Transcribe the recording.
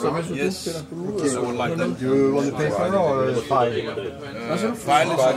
Yes. Okay. So like that. You want to pay for or file? File is